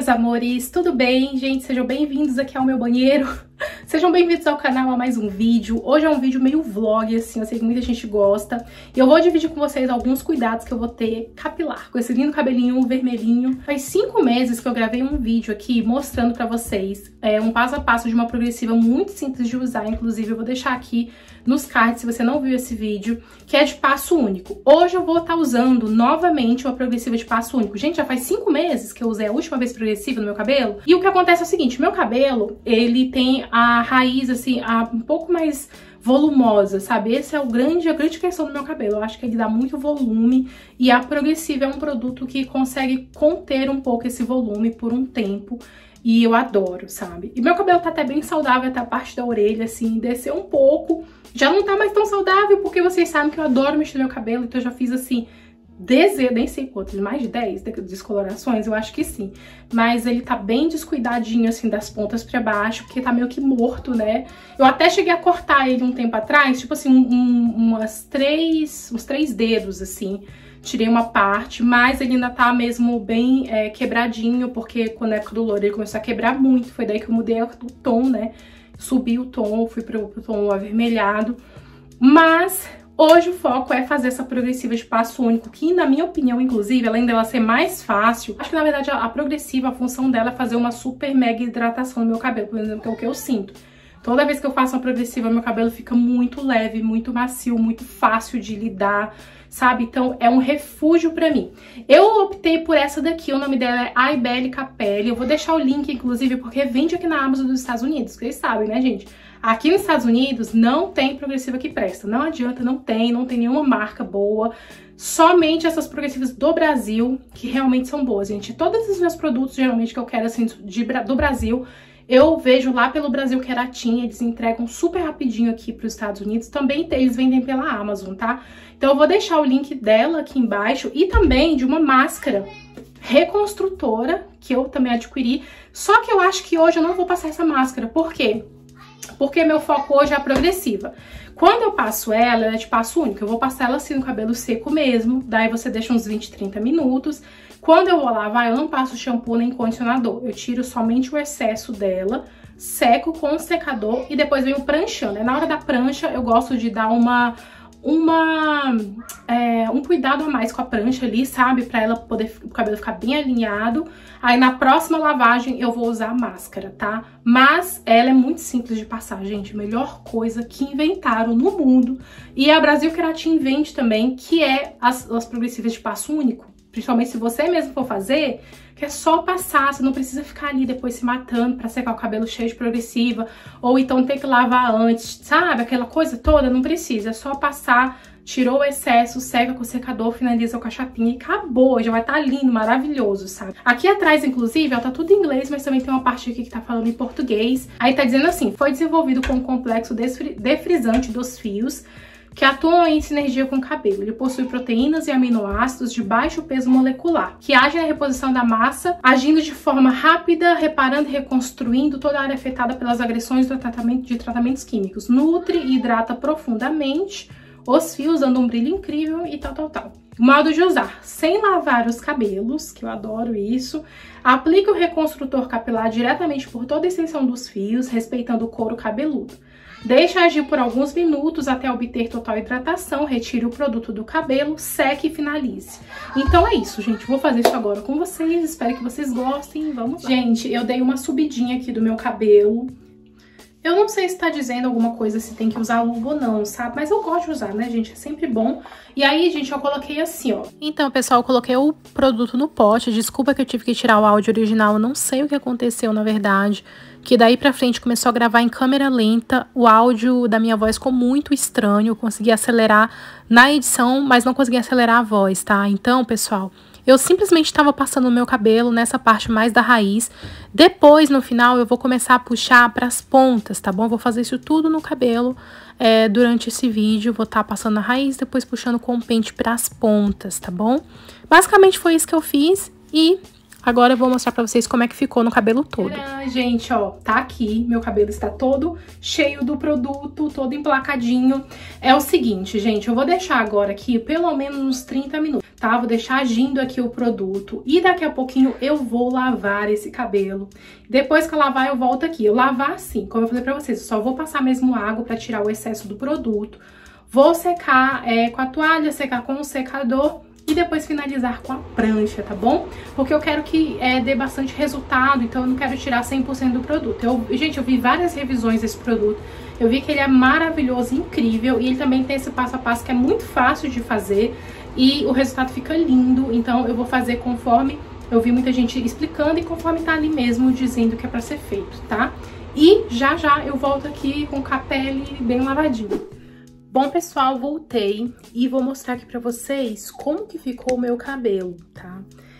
meus amores, tudo bem? Gente, sejam bem-vindos aqui ao meu banheiro. Sejam bem-vindos ao canal a mais um vídeo. Hoje é um vídeo meio vlog, assim, eu sei que muita gente gosta. E eu vou dividir com vocês alguns cuidados que eu vou ter capilar, com esse lindo cabelinho vermelhinho. Faz 5 meses que eu gravei um vídeo aqui mostrando pra vocês um passo a passo de uma progressiva muito simples de usar. Inclusive, eu vou deixar aqui nos cards, se você não viu esse vídeo, que é de passo único. Hoje eu vou estar usando novamente uma progressiva de passo único. Gente, já faz 5 meses que eu usei a última vez progressiva no meu cabelo. E o que acontece é o seguinte, meu cabelo, ele tem a raiz, assim, um pouco mais volumosa, sabe? Essa é a grande questão do meu cabelo. Eu acho que ele dá muito volume e a progressiva é um produto que consegue conter um pouco esse volume por um tempo. E eu adoro, sabe? E meu cabelo tá até bem saudável, até a parte da orelha, assim, desceu um pouco. Já não tá mais tão saudável, porque vocês sabem que eu adoro mexer no meu cabelo, então eu já fiz, assim, nem sei quantos, mais de 10 descolorações, eu acho que sim. Mas ele tá bem descuidadinho, assim, das pontas pra baixo, porque tá meio que morto, né? Eu até cheguei a cortar ele um tempo atrás, tipo assim, uns 3 dedos, assim. Tirei uma parte, mas ele ainda tá mesmo bem quebradinho, porque quando na época do loiro ele começou a quebrar muito. Foi daí que eu mudei o tom, né? Subi o tom, fui pro tom avermelhado. Mas hoje o foco é fazer essa progressiva de passo único, que na minha opinião, inclusive, além dela ser mais fácil, acho que na verdade a progressiva, a função dela é fazer uma super mega hidratação no meu cabelo, por exemplo, que é o que eu sinto. Toda vez que eu faço uma progressiva, meu cabelo fica muito leve, muito macio, muito fácil de lidar, sabe? Então é um refúgio pra mim. Eu optei por essa daqui, o nome dela é Ibele Capelli. Eu vou deixar o link, inclusive, porque vende aqui na Amazon dos Estados Unidos, vocês sabem, né, gente? Aqui nos Estados Unidos não tem progressiva que presta, não adianta, não tem nenhuma marca boa. Somente essas progressivas do Brasil, que realmente são boas, gente. Todos os meus produtos, geralmente, que eu quero, assim, do Brasil, eu vejo lá pelo Brasil Keratin, eles entregam super rapidinho aqui para os Estados Unidos. Também eles vendem pela Amazon, tá? Então eu vou deixar o link dela aqui embaixo e também de uma máscara reconstrutora que eu também adquiri. Só que eu acho que hoje eu não vou passar essa máscara. Por quê? Porque meu foco hoje é a progressiva. Quando eu passo ela é de passo único. Eu vou passar ela assim no cabelo seco mesmo. Daí você deixa uns 20, 30 minutos. Quando eu vou lavar, eu não passo shampoo nem condicionador. Eu tiro somente o excesso dela, seco com o secador e depois venho pranchando. Na hora da prancha, eu gosto de dar um cuidado a mais com a prancha ali, sabe? Pra ela poder, o cabelo ficar bem alinhado. Aí na próxima lavagem eu vou usar a máscara, tá? Mas ela é muito simples de passar, gente. Melhor coisa que inventaram no mundo. E a Brasil Keratin vende também, que é as progressivas de passo único. Principalmente se você mesmo for fazer, que é só passar, você não precisa ficar ali depois se matando pra secar o cabelo cheio de progressiva, ou então ter que lavar antes, sabe? Aquela coisa toda, não precisa, é só passar, tirou o excesso, seca com o secador, finaliza com a chapinha e acabou, já vai estar lindo, maravilhoso, sabe? Aqui atrás, inclusive, ó, tá tudo em inglês, mas também tem uma parte aqui que tá falando em português. Aí tá dizendo assim, foi desenvolvido com um complexo defrisante dos fios, que atuam em sinergia com o cabelo. Ele possui proteínas e aminoácidos de baixo peso molecular, que agem na reposição da massa, agindo de forma rápida, reparando e reconstruindo toda a área afetada pelas agressões de tratamentos químicos. Nutre e hidrata profundamente os fios, dando um brilho incrível e tal. Modo de usar: sem lavar os cabelos, que eu adoro isso. Aplique o reconstrutor capilar diretamente por toda a extensão dos fios, respeitando o couro cabeludo. Deixe agir por alguns minutos até obter total hidratação, retire o produto do cabelo, seque e finalize. Então é isso, gente. Vou fazer isso agora com vocês, espero que vocês gostem. Vamos lá. Gente, eu dei uma subidinha aqui do meu cabelo. Eu não sei se tá dizendo alguma coisa se tem que usar luva ou não, sabe? Mas eu gosto de usar, né, gente? É sempre bom. E aí, gente, eu coloquei assim, ó. Então, pessoal, eu coloquei o produto no pote. Desculpa que eu tive que tirar o áudio original. Eu não sei o que aconteceu, na verdade. Que daí pra frente começou a gravar em câmera lenta. O áudio da minha voz ficou muito estranho. Eu consegui acelerar na edição, mas não consegui acelerar a voz, tá? Então, pessoal, eu simplesmente estava passando o meu cabelo nessa parte mais da raiz. Depois, no final, eu vou começar a puxar para as pontas, tá bom? Eu vou fazer isso tudo no cabelo durante esse vídeo. Vou estar passando a raiz, depois puxando com o pente para as pontas, tá bom? Basicamente foi isso que eu fiz e agora eu vou mostrar pra vocês como é que ficou no cabelo todo. Gente, ó, tá aqui, meu cabelo está todo cheio do produto, todo emplacadinho. É o seguinte, gente, eu vou deixar agora aqui pelo menos uns 30 minutos. tá? Vou deixar agindo aqui o produto e daqui a pouquinho eu vou lavar esse cabelo. Depois que eu lavar, eu volto aqui. Eu lavar assim, como eu falei pra vocês, eu só vou passar mesmo água pra tirar o excesso do produto. Vou secar com a toalha, secar com o secador e depois finalizar com a prancha, tá bom? Porque eu quero que dê bastante resultado, então eu não quero tirar 100% do produto. Gente, eu vi várias revisões desse produto, eu vi que ele é maravilhoso, incrível, e ele também tem esse passo a passo que é muito fácil de fazer e o resultado fica lindo, então eu vou fazer conforme eu vi muita gente explicando e conforme tá ali mesmo dizendo que é pra ser feito, tá? E já já eu volto aqui com o capelli bem lavadinho. Bom, pessoal, voltei e vou mostrar aqui pra vocês como que ficou o meu cabelo, tá?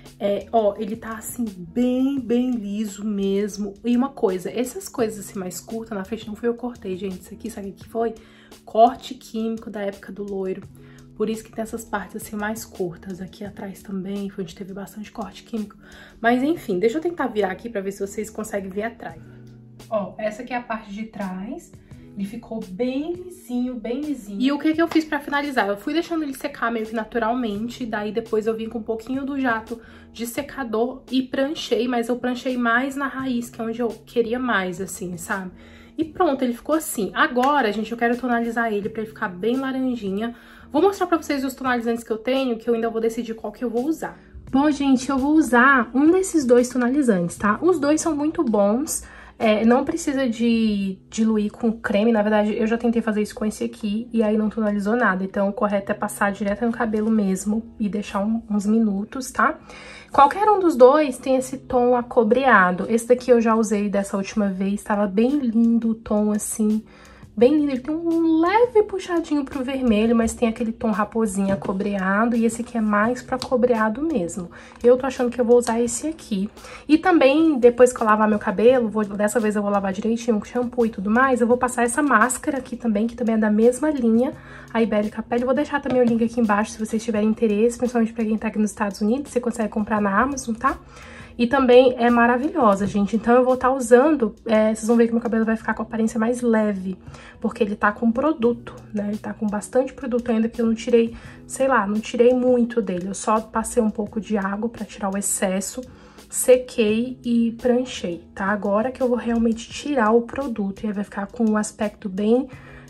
Ó, ele tá assim, bem liso mesmo. E uma coisa, essas coisas assim mais curtas na frente não foi eu que cortei, gente. Isso aqui, sabe o que foi? Corte químico da época do loiro. Por isso que tem essas partes assim mais curtas. Aqui atrás também, foi onde teve bastante corte químico. Mas enfim, deixa eu tentar virar aqui pra ver se vocês conseguem ver atrás. Ó, essa aqui é a parte de trás. Ele ficou bem lisinho, bem lisinho. E o que eu fiz pra finalizar? Eu fui deixando ele secar meio que naturalmente, daí depois eu vim com um pouquinho do jato de secador e pranchei, mas eu pranchei mais na raiz, que é onde eu queria mais, assim, sabe? E pronto, ele ficou assim. Agora, gente, eu quero tonalizar ele pra ele ficar bem laranjinha. Vou mostrar pra vocês os tonalizantes que eu tenho, que eu ainda vou decidir qual que eu vou usar. Bom, gente, eu vou usar um desses dois tonalizantes, tá? Os dois são muito bons. Não precisa de diluir com creme, na verdade eu já tentei fazer isso com esse aqui e aí não tonalizou nada, então o correto é passar direto no cabelo mesmo e deixar uns minutos, tá? Qualquer um dos dois tem esse tom acobreado, esse daqui eu já usei dessa última vez, tava bem lindo o tom assim, bem lindo, ele tem um leve puxadinho pro vermelho, mas tem aquele tom raposinho acobreado, e esse aqui é mais pro acobreado mesmo. Eu tô achando que eu vou usar esse aqui. E também, depois que eu lavar meu cabelo, dessa vez eu vou lavar direitinho com shampoo e tudo mais, eu vou passar essa máscara aqui também, que também é da mesma linha, a Ibérica Pele. Eu vou deixar também o link aqui embaixo, se vocês tiverem interesse, principalmente pra quem tá aqui nos Estados Unidos, você consegue comprar na Amazon, tá? E também é maravilhosa, gente. Então eu vou estar usando, vocês vão ver que meu cabelo vai ficar com aparência mais leve, porque ele tá com produto, né? Ele tá com bastante produto ainda, que eu não tirei, sei lá, não tirei muito dele. Eu só passei um pouco de água pra tirar o excesso, sequei e pranchei, tá? Agora que eu vou realmente tirar o produto, e aí vai ficar com um aspecto bem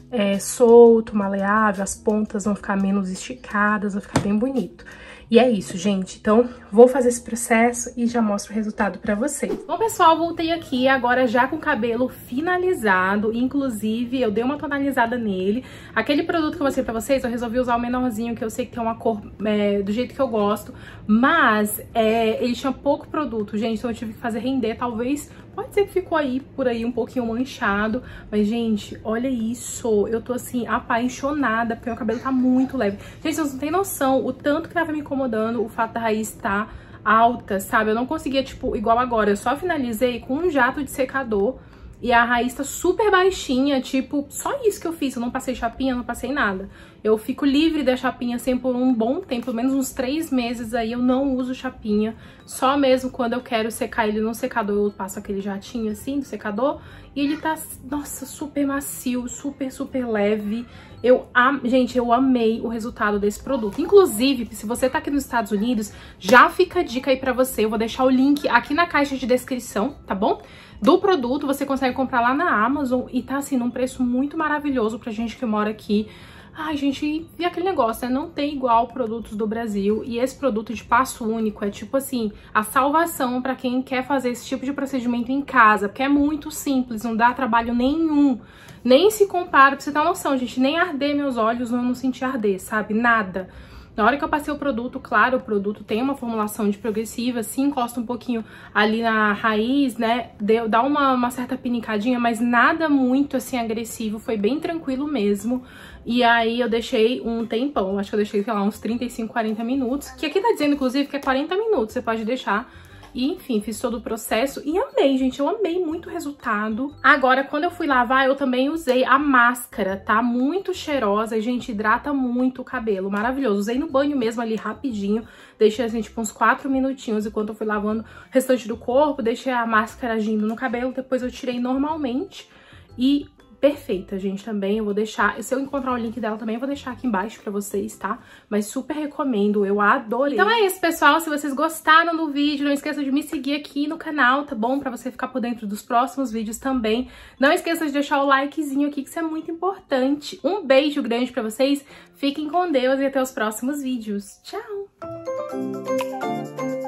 solto, maleável, as pontas vão ficar menos esticadas, vai ficar bem bonito. E é isso, gente. Então, vou fazer esse processo e já mostro o resultado pra vocês. Bom, pessoal, voltei aqui agora já com o cabelo finalizado. Inclusive, eu dei uma tonalizada nele. Aquele produto que eu mostrei pra vocês, eu resolvi usar o menorzinho, que eu sei que tem uma cor do jeito que eu gosto. Mas ele tinha pouco produto, gente. Então, eu tive que fazer render, talvez... Pode ser que ficou aí, por aí, um pouquinho manchado. Mas, gente, olha isso. Eu tô, assim, apaixonada, porque meu cabelo tá muito leve. Gente, vocês não têm noção o tanto que tava me incomodando o fato da raiz estar alta, sabe? Eu não conseguia, tipo, igual agora. Eu só finalizei com um jato de secador e a raiz tá super baixinha, tipo, só isso que eu fiz. Eu não passei chapinha, não passei nada. Eu fico livre da chapinha, assim, por um bom tempo, pelo menos uns 3 meses aí eu não uso chapinha. Só mesmo quando eu quero secar ele no secador, eu passo aquele jatinho assim do secador e ele tá, nossa, super macio, super leve. Gente, eu amei o resultado desse produto. Inclusive, se você tá aqui nos Estados Unidos, já fica a dica aí pra você. Eu vou deixar o link aqui na caixa de descrição, tá bom? Do produto, você consegue comprar lá na Amazon e tá, assim, num preço muito maravilhoso pra gente que mora aqui. Ai, gente, e aquele negócio, né? Não tem igual produtos do Brasil. E esse produto de passo único é tipo assim, a salvação pra quem quer fazer esse tipo de procedimento em casa. Porque é muito simples, não dá trabalho nenhum. Nem se compara, pra você ter uma noção, gente. Nem arder meus olhos, eu não senti arder, sabe? Nada. Na hora que eu passei o produto, claro, o produto tem uma formulação de progressiva, se encosta um pouquinho ali na raiz, né, dá uma certa pinicadinha, mas nada muito, assim, agressivo, foi bem tranquilo mesmo. E aí eu deixei um tempão, acho que eu deixei, sei lá, uns 35, 40 minutos, que aqui tá dizendo, inclusive, que é 40 minutos, você pode deixar. E, enfim, fiz todo o processo e amei, gente, eu amei muito o resultado. Agora, quando eu fui lavar, eu também usei a máscara, tá? Muito cheirosa e, gente, hidrata muito o cabelo, maravilhoso. Usei no banho mesmo ali, rapidinho, deixei, assim, tipo, uns 4 minutinhos enquanto eu fui lavando o restante do corpo, deixei a máscara agindo no cabelo, depois eu tirei normalmente e... perfeita, gente, também. Eu vou deixar, se eu encontrar o link dela também, eu vou deixar aqui embaixo pra vocês, tá? Mas super recomendo, eu adorei. Então é isso, pessoal. Se vocês gostaram do vídeo, não esqueça de me seguir aqui no canal, tá bom? Pra você ficar por dentro dos próximos vídeos também. Não esqueça de deixar o likezinho aqui, que isso é muito importante. Um beijo grande pra vocês, fiquem com Deus e até os próximos vídeos. Tchau!